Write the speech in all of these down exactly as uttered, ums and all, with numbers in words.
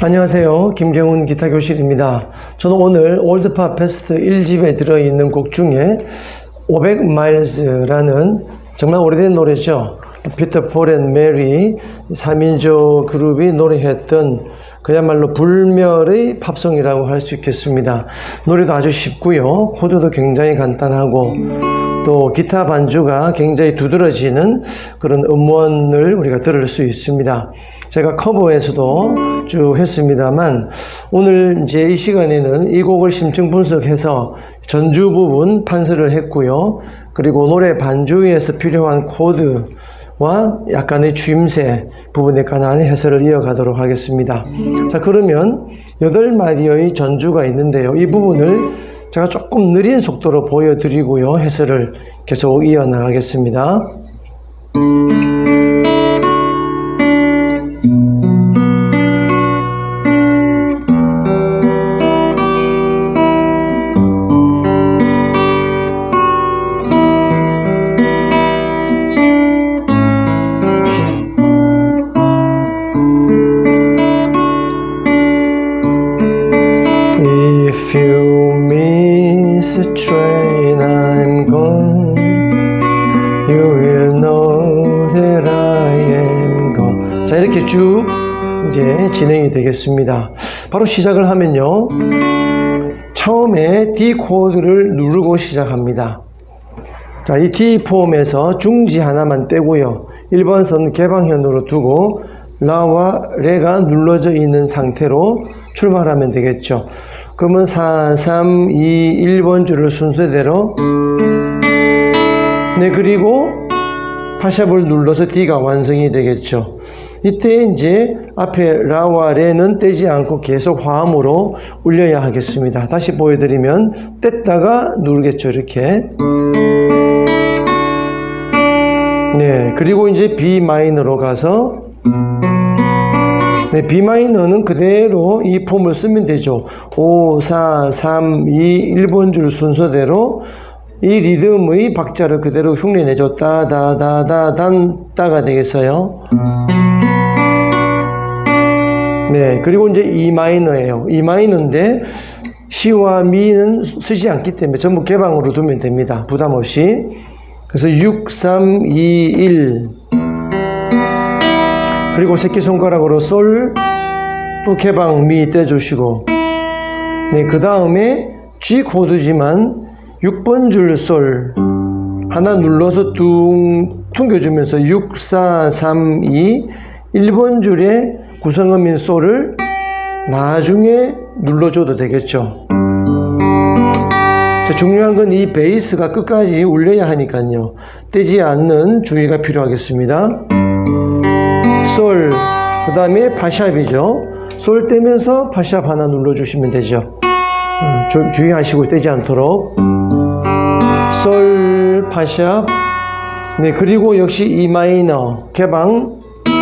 안녕하세요. 김경훈 기타교실입니다. 저는 오늘 올드팝 베스트 일 집에 들어있는 곡 중에 오백 마일즈라는 정말 오래된 노래죠. 피터 폴 앤 메리 삼 인조 그룹이 노래했던 그야말로 불멸의 팝송이라고 할 수 있겠습니다. 노래도 아주 쉽고요. 코드도 굉장히 간단하고 또 기타 반주가 굉장히 두드러지는 그런 음원을 우리가 들을 수 있습니다. 제가 커버에서도 쭉 했습니다만 오늘 이제 이 시간에는 이 곡을 심층 분석해서 전주 부분 판서를 했고요. 그리고 노래 반주에서 필요한 코드와 약간의 주임새 부분에 관한 해설을 이어가도록 하겠습니다. 자, 그러면 여덟 마디의 전주가 있는데요. 이 부분을 제가 조금 느린 속도로 보여드리고요. 해설을 계속 이어나가겠습니다. If you miss a train I'm gone, you will know that I am gone. 자, 이렇게 쭉 이제 진행이 되겠습니다. 바로 시작을 하면요, 처음에 D 코드를 누르고 시작합니다. 자, 이 D 폼에서 중지 하나만 떼고요, 일 번 선 개방현으로 두고 라와 레가 눌러져 있는 상태로 출발하면 되겠죠. 그러면 사, 삼, 이, 일 번 줄을 순서대로, 네, 그리고 파샵을 눌러서 D가 완성이 되겠죠. 이때 이제 앞에 라와 레는 떼지 않고 계속 화음으로 울려야 하겠습니다. 다시 보여드리면 뗐다가 누르겠죠. 이렇게. 네, 그리고 이제 B 마이너로 가서, 네, B 마이너는 그대로 이 폼을 쓰면 되죠. 오, 사, 삼, 이, 일 번 줄 순서대로 이 리듬의 박자를 그대로 흉내내죠. 따, 다, 다, 다, 단, 따가 되겠어요. 네, 그리고 이제 E 마이너예요. E 마이너인데 C와 미는 쓰지 않기 때문에 전부 개방으로 두면 됩니다. 부담 없이. 그래서 육, 삼, 이, 일. 그리고 새끼손가락으로 솔, 또 개방 미 떼주시고, 네, 그 다음에 G 코드지만 육 번 줄 솔 하나 눌러서 둥 퉁겨주면서 육, 사, 삼, 이, 일 번 줄에 구성음인 솔을 나중에 눌러줘도 되겠죠. 자, 중요한 건 이 베이스가 끝까지 울려야 하니까요, 떼지 않는 주의가 필요하겠습니다. 솔, 그 다음에 파샵이죠. 솔 떼면서 파샵 하나 눌러주시면 되죠. 어, 주, 주의하시고 떼지 않도록. 솔, 파샵. 네, 그리고 역시 E 마이너, 개방.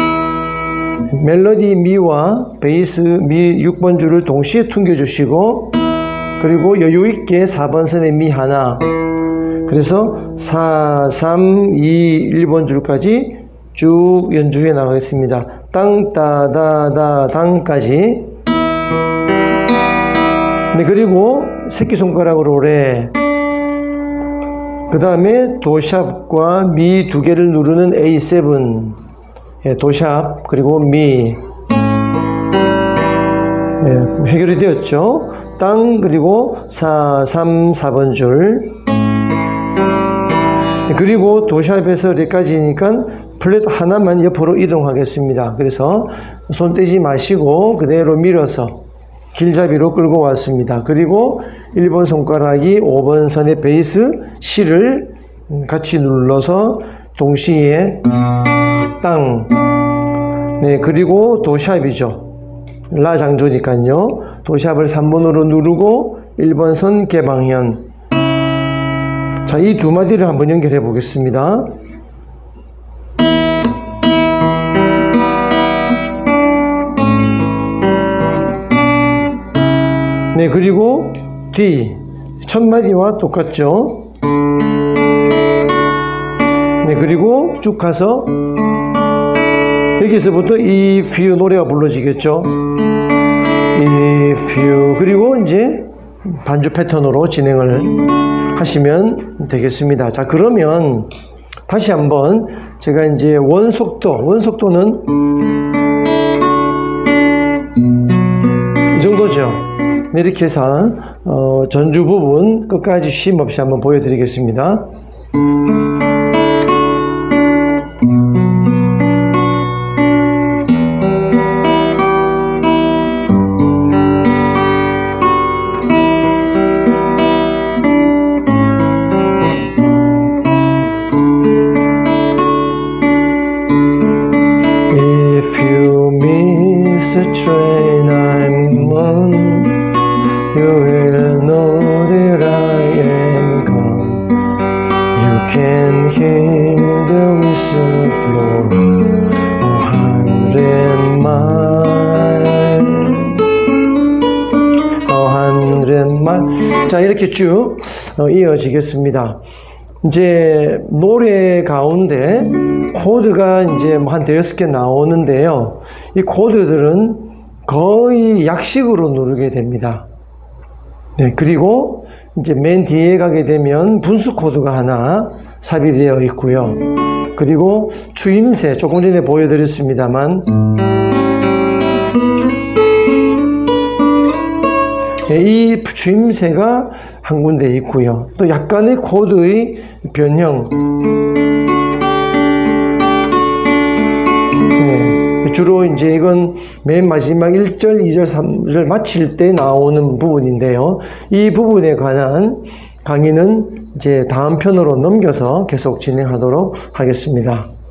멜로디 미와 베이스 미 육 번 줄을 동시에 퉁겨주시고, 그리고 여유있게 사 번 선의 미 하나. 그래서 사, 삼, 이, 일 번 줄까지 쭉 연주해 나가겠습니다. 땅, 따, 다, 다, 당까지. 네, 그리고 새끼손가락으로 레. 그 다음에 도샵과 미 두 개를 누르는 에이 세븐. 예, 도샵, 그리고 미. 예, 해결이 되었죠. 땅, 그리고 사, 삼, 사 번 줄. 네, 그리고 도샵에서 레까지니까 플랫 하나만 옆으로 이동하겠습니다. 그래서 손 떼지 마시고 그대로 밀어서 길잡이로 끌고 왔습니다. 그리고 일 번 손가락이 오 번 선의 베이스 C를 같이 눌러서 동시에 땅. 네, 그리고 도샵이죠. 라 장조니까요. 도샵을 삼 번으로 누르고 일 번 선 개방현. 자, 이 두 마디를 한번 연결해 보겠습니다. 네, 그리고 D 첫 마디와 똑같죠. 네, 그리고 쭉 가서 여기서부터 이 퓨 노래가 불러지겠죠. if you 그리고 이제 반주 패턴으로 진행을 하시면 되겠습니다. 자, 그러면 다시 한번 제가 이제 원속도, 원속도는 이 정도죠. 이렇게 해서 어, 전주 부분 끝까지 쉼 없이 한번 보여드리겠습니다. The train I'm on, you will know that I am gone. You can hear the whistle blow a hundred miles, a hundred miles. 자, 이렇게 쭉 어, 이어지겠습니다. 이제 노래 가운데 코드가 이제 한 대여섯 개 나오는데요. 이 코드들은 거의 약식으로 누르게 됩니다. 네, 그리고 이제 맨 뒤에 가게 되면 분수 코드가 하나 삽입되어 있고요. 그리고 추임새, 조금 전에 보여드렸습니다만, 네, 이 추임새가 한 군데 있고요. 또 약간의 코드의 변형, 네, 주로 이제 이건 맨 마지막 일 절, 이 절, 삼 절 마칠 때 나오는 부분인데요. 이 부분에 관한 강의는 이제 다음 편으로 넘겨서 계속 진행하도록 하겠습니다.